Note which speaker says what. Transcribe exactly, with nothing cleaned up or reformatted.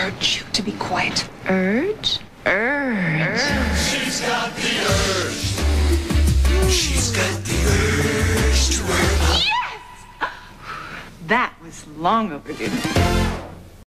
Speaker 1: urge you to be quiet. Urge? Urge.
Speaker 2: She's got the urge. She's got the urge to work.
Speaker 1: Yes! That was long overdue.